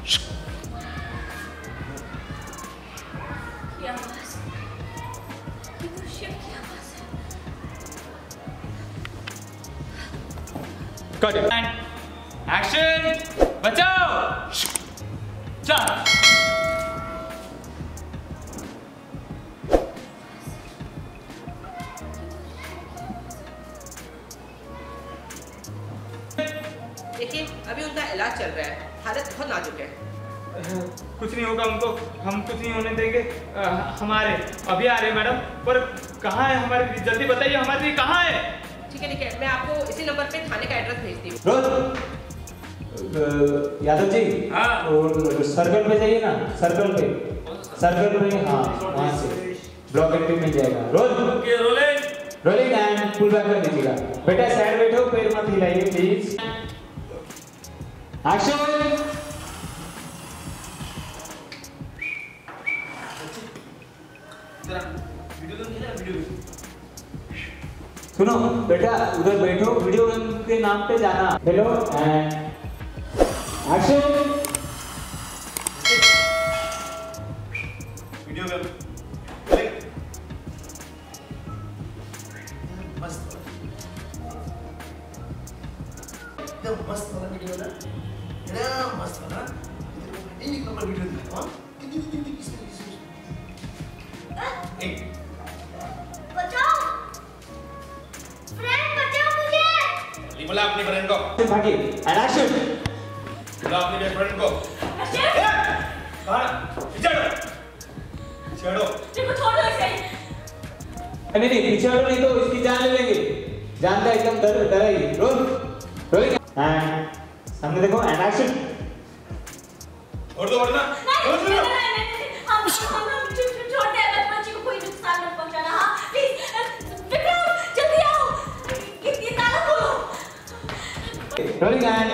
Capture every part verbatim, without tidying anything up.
ये आवाज, ये तो शिव की आवाज है। कट एंड एक्शन, बचाओ। चल देखिए अभी उनका इलाज चल रहा है, हालत बहुत नाजुक है। कुछ नहीं होगा उनको, हम कुछ नहीं होने देंगे। आ, हमारे अभी आ रहे हैं मैडम, पर कहाँ है हमारे, जल्दी बताइए हमारे कहाँ है। ठीक है ठीक है, मैं आपको इसी नंबर पे थाने का एड्रेस भेजती हूँ। रोज यादव जी, हाँ और सर्कल पे जाइए ना, सर्कल पे, सर्कल पे, हाँ वहाँ से ब्लॉक एंट्री मिल जाएगा। रोज rolling rolling and pull back कर दीजिएगा। बेटा साइड बैठो, पैर मत हिलाइए प्लीज। एक्शन। सुनो बेटा, उधर बैठो, वीडियो गेम के नाम पे जाना। Hello and action. Video game मस्त एकदम मस्त वाला वीडियो ना, एकदम मस्त वाला। एक नंबर वीडियो था। हां कितनी कितनी किसने एक बचाओ फ्रेंड, बचाओ मुझे। बोला अपने फ्रेंड को भागी एंड एक्शन। बोला अपने बेस्ट फ्रेंड को। कहां चढ़ो चढ़ो, देखो छोड़ दो इसे। नहीं नहीं पीछे हटो, नहीं तो इसकी जान ले लेंगे। जान का एकदम डर डर है। रोल रोलिंग एंड सामने देखो एंड एक्शन। और दो वरना नहीं नहीं नहीं, हम हम लोग छोड़ दे, बच्चे को कोई नुकसान मत पहुंचाना। हाँ प्लीज विक्रम जल्दी आओ, ये ताला खोलो। Rolling and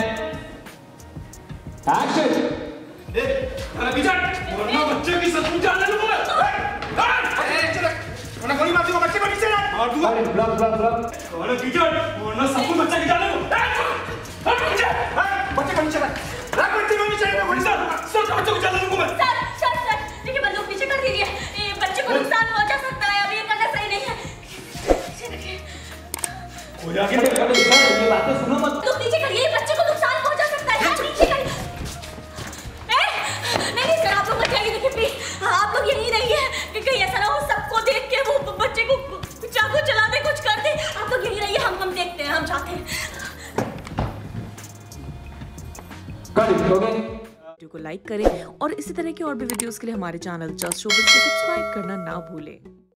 action. ए अरे बिचार वरना बच्चे की सच जान ले लूंगा मैं। ए चल वरना गोली मार दूंगा बच्चे को, नीचे मार दूंगा। अरे ब्लॉक ब्लॉक ब्लॉक। अरे बिचार वरना सबको बच्चे की जान ले लूंगा। अरे बच्चे बच्चे को नीचे रख रख, बच्चे को नीचे रख, गोली से सब बच्चे को जान ले लूंगा मैं। सर सर सर देखिए, बंदूक पीछे कर दीजिए, ये बच्चे को नुकसान पहुंचा सकता है, अब ये करना सही नहीं है। पीछे रखिए। कोई आगे अरे अरे सर ये बातें सुनो मत। बंदूक नीचे करिए, बच्चे को नुकसान पहुंचा सकता है। हाथ नीचे करिए। ए नहीं नहीं सर, आप लोग मत जाइए, देखिए प्लीज आप लोग यहीं रहिए कि कहीं ऐसा ना हो सबको देख के वो बच्चे को चाकू चला दे, कुछ कर दे। आप लोग यहीं रहिए, हम हम देखते हैं, हम जाते हैं। गॉट इट, हो गए। वीडियो को लाइक करें और इसी तरह के और भी वीडियोस के लिए हमारे चैनल जस्ट शोबिज़ को सब्सक्राइब करना ना भूलें।